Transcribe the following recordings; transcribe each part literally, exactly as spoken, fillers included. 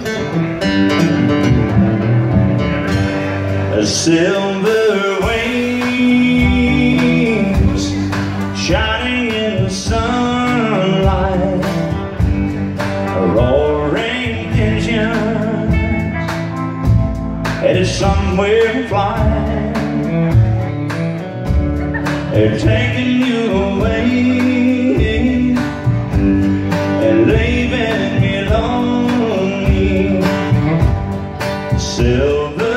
Silver wings shining in the sunlight, roaring engines headed somewhere to fly. They're taking you away and leaving me lonely. Silver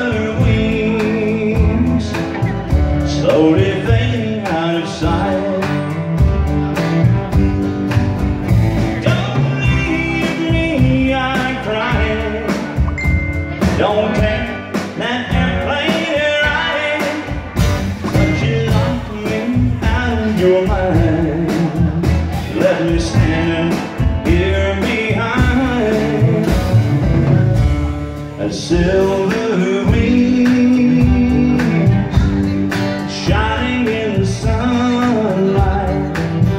slowly fading out of sight. Don't leave me, I'm crying. Don't take that airplane ride, but you locked me out of your mind. Let me stand here behind a silver wing shining in the sunlight,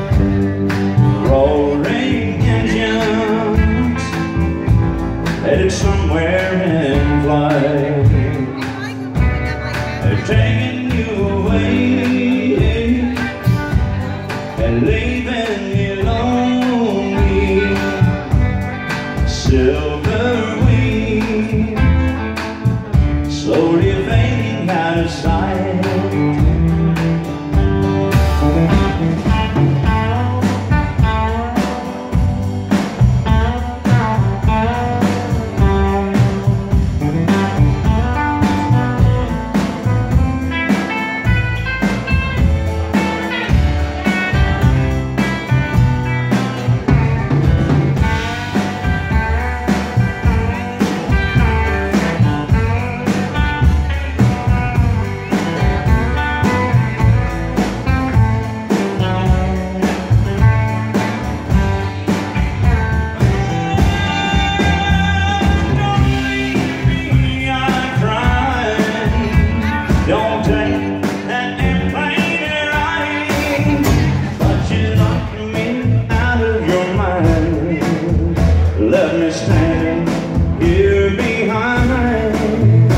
roaring engines headed somewhere in flight. They're taking you away and leaving you lonely. Silver wings slowly fading out of sight. Don't take that airplane ride, but you locked me out of your mind. Let me stand here behind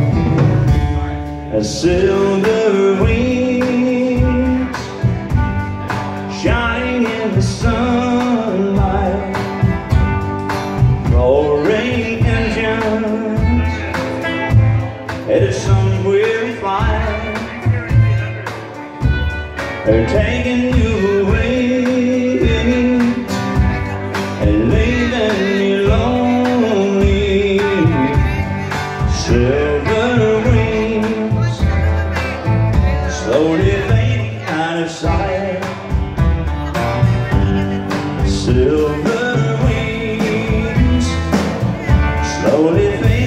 a silver wings shining in the sunlight, roaring engines headed somewhere. They're taking you away and leaving me lonely. Silver wings slowly fading out of sight. Silver wings slowly fading